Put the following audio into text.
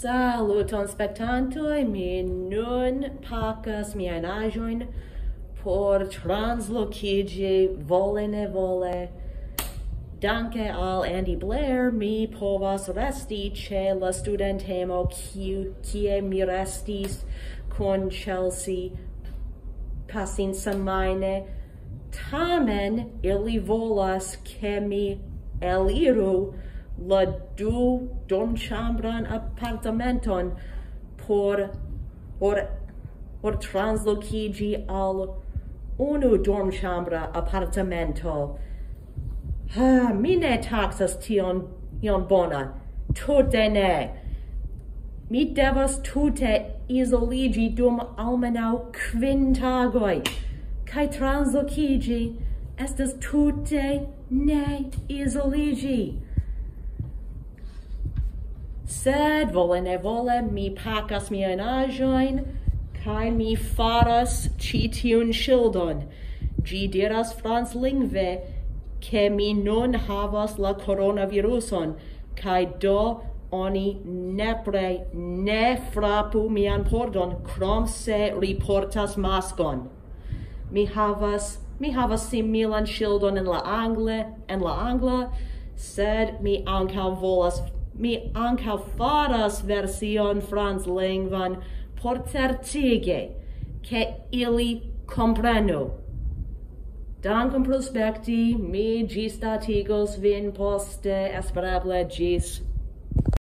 Saluton spektantoj, mi nun pakas miajn aĵojn por translokiĝi vole ne vole. Danke al Andy Blair, mi povas resti ĉe la studentemo kie mi restis kun Chelsea pasinsemajne. Tamen ili volas ke mi eliru la du dormĉambran apartamenton por translokiĝi al unu dormĉambra apartamento. Mi ne taksas tion bona. Tute ne. Mi devas tute izoliĝi dum almenaŭ 5 tagoj. Kaj translokiĝi estas tute ne izoliĝi. Sed vole ne vole mi pakas miajn aĵojn kaj mi faras ĉi tiun ŝildon. Ĝi diras franclingve ke mi nun havas la koronaviruson, kaj do oni nepre ne frapu mian pordon, krom se li portas maskon. Mi havas similan ŝildon en la angla, sed mi ankaŭ faras version franclingvan por certigi ke ili komprenu. Dankon pro spekti, mi ĝisdatigos vin poste, espereble ĝis